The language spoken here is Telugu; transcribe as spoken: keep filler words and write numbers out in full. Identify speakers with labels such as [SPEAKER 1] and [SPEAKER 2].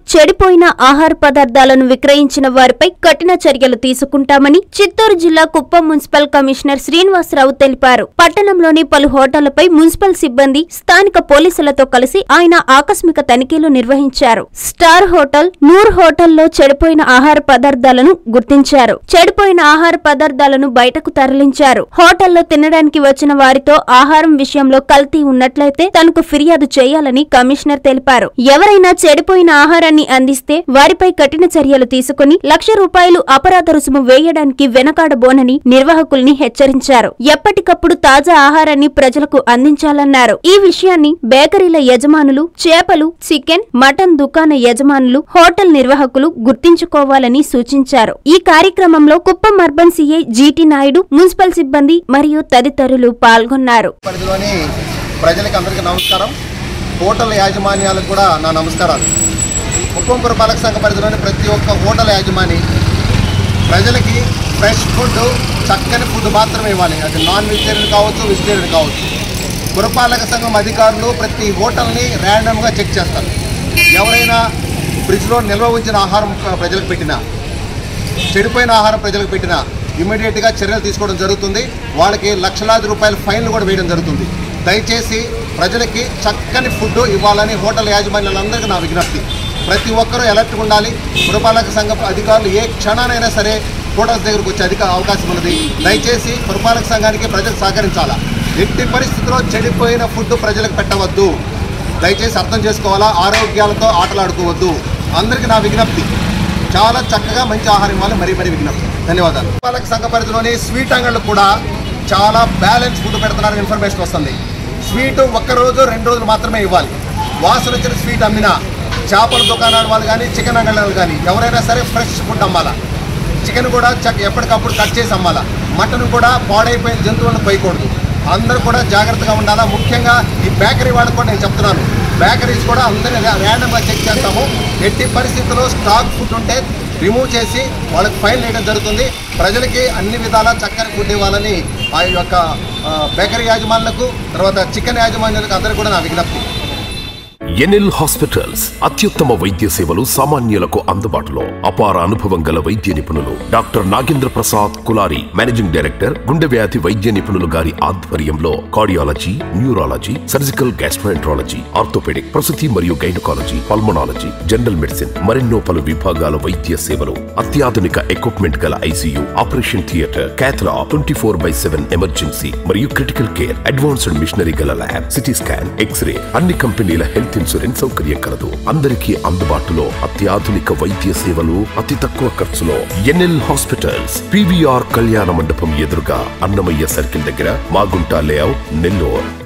[SPEAKER 1] చెడిపోయిన ఆహార పదార్థాలను విక్రయించిన వారిపై కఠిన చర్యలు తీసుకుంటామని చిత్తూరు జిల్లా కుప్పం మున్సిపల్ కమిషనర్ శ్రీనివాసరావు తెలిపారు. పట్టణంలోని పలు హోటళ్లపై మున్సిపల్ సిబ్బంది స్థానిక పోలీసులతో కలిసి ఆయన ఆకస్మిక తనిఖీలు నిర్వహించారు. స్టార్ హోటల్, నూర్ హోటల్లో చెడిపోయిన ఆహార పదార్థాలను గుర్తించారు. చెడిపోయిన ఆహార పదార్థాలను బయటకు తరలించారు. హోటల్లో తినడానికి వచ్చిన వారితో ఆహారం విషయంలో కల్తీ ఉన్నట్లయితే తనకు ఫిర్యాదు చేయాలని కమిషనర్ తెలిపారు. ఎవరైనా చెడిపోయిన ఆహారాన్ని అందిస్తే వారిపై కఠిన చర్యలు తీసుకుని లక్ష రూపాయలు అపరాధ రుసుము వేయడానికి వెనకాడబోనని నిర్వాహకుల్ని హెచ్చరించారు. ఎప్పటికప్పుడు తాజా ఆహారాన్ని ప్రజలకు అందించాలన్నారు. ఈ విషయాన్ని బేకరీల యజమానులు, చేపలు, చికెన్, మటన్ దుకాణ యజమానులు, హోటల్ నిర్వాహకులు గుర్తించుకోవాలని సూచించారు. ఈ కార్యక్రమంలో Kuppam urban CI GT Naidu, municipal సిబ్బంది మరియు తదితరులు పాల్గొన్నారు.
[SPEAKER 2] ప్రజలకు అందరికీ నమస్కారం. హోటల్ యాజమాన్యాలకు కూడా నా నమస్కారాలు. కుప్పం పురపాలక సంఘ పరిధిలోని ప్రతి ఒక్క హోటల్ యాజమాని ప్రజలకి ఫ్రెష్ ఫుడ్, చక్కని ఫుడ్ మాత్రమే ఇవ్వాలి. అది నాన్ వెజిటేరియన్ కావచ్చు, వెజిటేరియన్ కావచ్చు. పురపాలక సంఘం అధికారులు ప్రతి హోటల్ని ర్యాండమ్గా చెక్ చేస్తారు. ఎవరైనా ఫ్రిడ్జ్లో నిల్వ ఉంచిన ఆహారం ప్రజలకు పెట్టినా, చెడిపోయిన ఆహారం ప్రజలకు పెట్టినా ఇమ్మీడియట్గా చర్యలు తీసుకోవడం జరుగుతుంది. వాళ్ళకి లక్షలాది రూపాయల ఫైన్లు కూడా వేయడం జరుగుతుంది. దయచేసి ప్రజలకి చక్కని ఫుడ్ ఇవ్వాలని హోటల్ యాజమాన్యాలందరికీ నా విజ్ఞప్తి. ప్రతి ఒక్కరూ అలర్ట్గా ఉండాలి. పురపాలక సంఘ అధికారులు ఏ క్షణానైనా సరే హోటల్స్ దగ్గరకు వచ్చే అధిక అవకాశం ఉన్నది. దయచేసి పురపాలక సంఘానికి ప్రజలు సహకరించాలా. ఎట్టి పరిస్థితుల్లో చెడిపోయిన ఫుడ్ ప్రజలకు పెట్టవద్దు. దయచేసి అర్థం చేసుకోవాలా. ఆరోగ్యాలతో ఆటలాడుకోవద్దు. అందరికీ నా విజ్ఞప్తి. చాలా చక్కగా మంచి ఆహారం ఇవ్వాలి. మరీ మరీ విజ్ఞప్తి. ధన్యవాదాలు. పురపాలక సంఘ పరిధిలోని స్వీట్ అంగళ్ళు కూడా చాలా బ్యాలెన్స్ ఫుడ్ పెడుతున్నారని ఇన్ఫర్మేషన్ వస్తుంది. స్వీటు ఒక్కరోజు రెండు రోజులు మాత్రమే ఇవ్వాలి. వాసన వచ్చిన స్వీట్ అమ్మినా, చేపల దుకాణాల వాళ్ళు కానీ, చికెన్ అంగళ్ళు కానీ ఎవరైనా సరే ఫ్రెష్ ఫుడ్ అమ్మాలా. చికెన్ కూడా చక్క ఎప్పటికప్పుడు కట్ చేసి అమ్మాలా. మటన్ కూడా పాడైపోయిన జంతువులను పోయకూడదు. అందరూ కూడా జాగ్రత్తగా ఉండాలా. ముఖ్యంగా ఈ బేకరీ వాళ్ళకు కూడా నేను చెప్తున్నాను, బేకరీస్ కూడా అందరినీ ర్యాండమ్గా చెక్ చేస్తాము. ఎట్టి పరిస్థితుల్లో స్టాక్ ఫుడ్ ఉంటే రిమూవ్ చేసి వాళ్ళకి ఫైన్ వేయడం జరుగుతుంది. ప్రజలకి అన్ని విధాలా చక్కని ఫుడ్ ఇవ్వాలని ఆ యొక్క బేకరీ యాజమాన్యులకు, తర్వాత చికెన్ యాజమాన్యులకు అందరూ కూడా నా విజ్ఞప్తి.
[SPEAKER 3] ఎన్ఎల్ హాస్పిటల్స్ అత్యుత్తమ వైద్య సేవలు సామాన్యులకు అందుబాటులో. అపార అనుభవం గల వైద్య నిపుణులు doctor Nagendra Prasad Kulari, managing director, గుండె వ్యాధి వైద్య నిపుణులు గారి ఆధ్వర్యంలో cardiology, neurology, surgical gastroenterology, orthopaedic, ప్రసూతి మరియు గైనకాలజీ, పల్మనాలజీ, జనరల్ మెడిసిన్ మరెన్నో పలు విభాగాల వైద్య సేవలు. అత్యాధునిక ఎక్విప్మెంట్ గల ICU, operation theatre, cath lab, twenty four by seven emergency మరియు క్రిటికల్ కేర్, అడ్వాన్స్డ్ మిషనరీ గల ల్యాబ్, సిటీ స్కాన్, ఎక్స్రే, అన్ని కంపెనీల హెల్త్ ఇన్సూరెన్స్ సౌకర్యం కలదు. అందరికీ అందుబాటులో అత్యాధునిక వైద్య సేవలు అతి తక్కువ ఖర్చులో. ఎన్ఎల్ హాస్పిటల్స్, పీవీఆర్ కళ్యాణ మండపం ఎదురుగా, అన్నమయ్య సర్కిల్ దగ్గర, మాగుంట లేఅవుట్, నెల్లూరు.